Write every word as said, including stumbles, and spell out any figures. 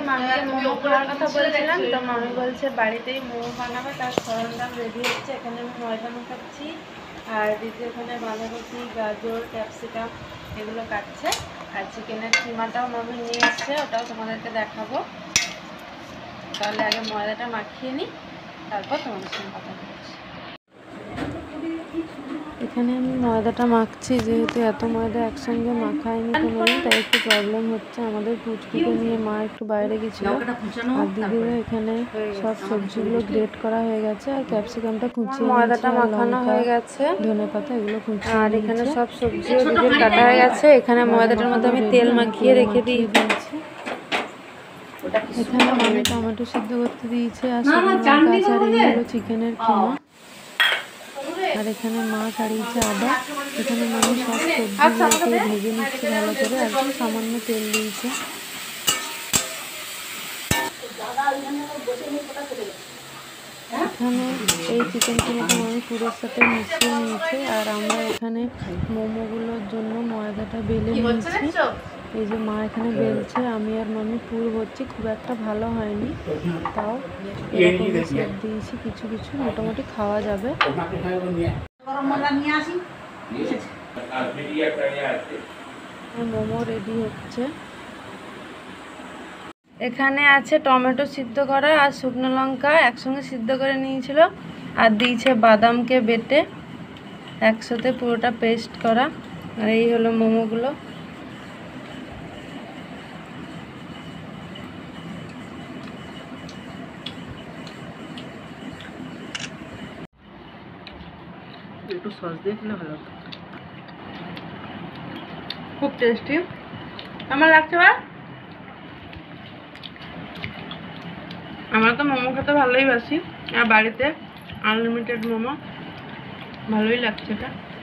মামিকে মোমো খাওয়ার কথা বলছিলাম, তো মামি বলছে বাড়িতেই মোমো বানাবে, তার সরঞ্জাম রেডি হচ্ছে। এখানে আমি ময়দা মাখাচ্ছি, আর দিদি ওখানে বাঁধাকপি, গাজর, ক্যাপসিকাম এগুলো কাটছে, আর চিকেনের কিমাটাও মামি নিয়ে এসছে, ওটাও তোমাদেরকে দেখাবো। তাহলে আগে ময়দাটা মাখিয়ে নিই, তারপর তোমাদের সঙ্গে কথা বলছি। এখানে আমি ময়দাটা মাখছি, যেহেতু এত ময়দা একসঙ্গে মাখায়নি কোনোদিন, তাই একটু প্রবলেম হচ্ছে। আমাদের পুচকুকে নিয়ে মা একটু বাইরে গেছিল, আর দিদিরও এখানে সব সবজিগুলো গ্রেট করা হয়ে গেছে, আর ক্যাপসিকামটা কুচিয়ে ময়দাটা মাখানো হয়ে গেছে, ধনেপাতা এগুলো কুচিয়ে, আর এখানে সব সবজিও দিদির কাটা হয়ে গেছে। এখানে ময়দাটার মধ্যে আমি তেল মাখিয়ে রেখে দিয়ে দিয়েছি। এখানে মামি টমেটো সিদ্ধ করতে দিয়েছে, আর শুকনো লঙ্কা আছে, আর এই হলো চিকেনের কিমা। আর এখানে মা ছাড়িয়েছে আদা। এখানে মামি সব সবজিগুলোকে ভেজে নিচ্ছে ভালো করে, একদম সামান্য তেল দিয়েছে। এখানে এই চিকেন কিমাটা মামি পুরোর সাথে মিশিয়ে নিয়েছে, আর আমরা এখানে মোমোগুলোর জন্য ময়দাটা বেলে নিয়েছি। এই যে মা এখানে বেলছে, আমি আর মামি পুর ভরছি। খুব একটা ভালো হয়নি, তাও এরকমই শেপ দিয়েছি কিছু কিছু, মোটামুটি খাওয়া যাবে। মোমো রেডি হচ্ছে। এখানে আছে টমেটো সিদ্ধ করা আর শুকনো লঙ্কা একসঙ্গে সিদ্ধ করে নিয়েছিল, আর দিয়েছে বাদামকে বেটে একসাথে পুরোটা পেস্ট করা। আর এই হলো মোমোগুলো। একটু সস দিয়ে খেলে ভালো হতো, খুব টেস্টি। আমার লাগছে বা আমরা তো মোমো খেতে ভালোই বাসি, আর বাড়িতে আনলিমিটেড মোমো ভালোই লাগছে এটা।